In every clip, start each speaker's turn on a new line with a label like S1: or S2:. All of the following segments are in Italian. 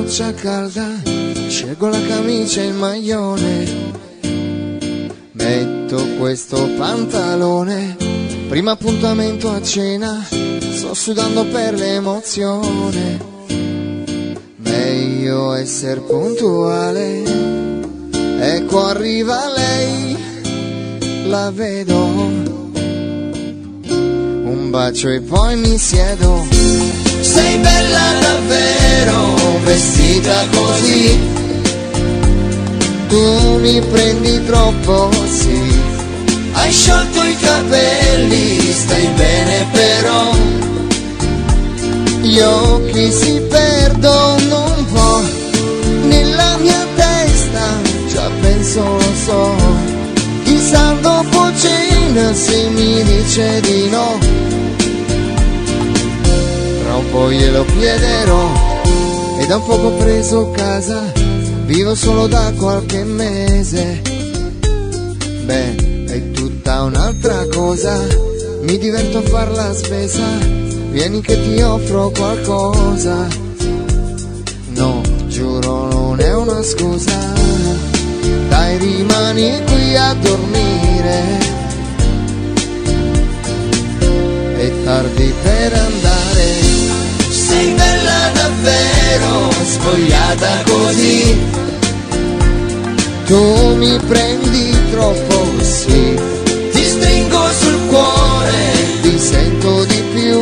S1: doccia calda, scelgo la camicia e il maglione, metto questo pantalone, primo appuntamento a cena, sto sudando per l'emozione, meglio essere puntuale, ecco arriva lei, la vedo, un bacio e poi mi siedo. Sei bella davvero, vestita così, tu mi prendi troppo, sì. Hai sciolto i capelli, stai bene però, gli occhi si perdono un po', nella mia testa già penso, lo so, chissà dopo cena se mi dice di no. Tra un po' glielo chiederò, e da un poco ho preso casa, vivo solo da qualche mese. Beh, è tutta un'altra cosa, mi diverto a far la spesa, vieni che ti offro qualcosa. No, giuro non è una scusa, dai rimani qui a dormire, è tardi per andare. Sei bella davvero, spogliata così, tu mi prendi troppo, sì. Ti stringo sul cuore, ti sento di più,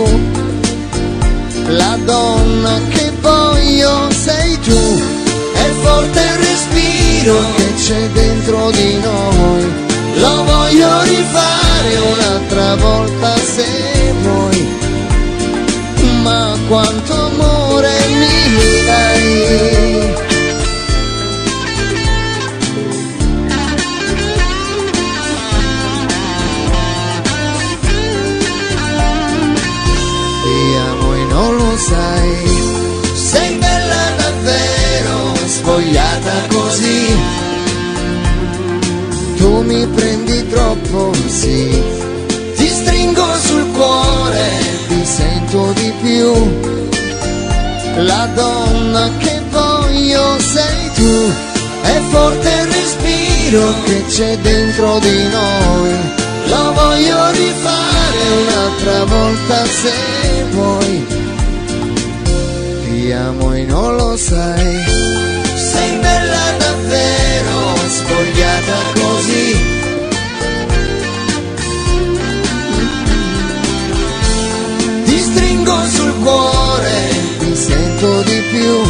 S1: la donna che voglio sei tu, è forte il respiro che c'è dentro di noi, lo voglio rifare un'altra volta se vuoi. Ma quanto amore mi dai, ti amo e non lo sai, sei bella davvero, spogliata così, tu mi prendi troppo, sì. Ti stringo sul cuore, ti sento di più, la donna che voglio sei tu, è forte il respiro che c'è dentro di noi, lo voglio rifare un'altra volta se vuoi. Ti amo e non lo sai, sei bella davvero, spogliata così, sul cuore, ti sento di più,